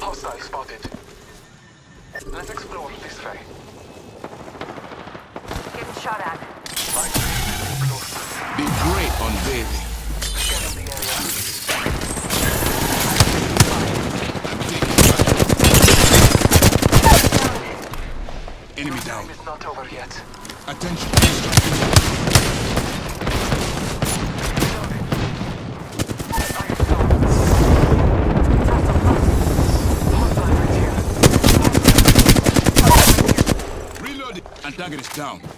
Hostile spotted. Let's explore this way. Getting shot at. Be great on bathing. Scanning the area. Enemy down. Time is not over yet. Attention. Reloading. Antagonist down.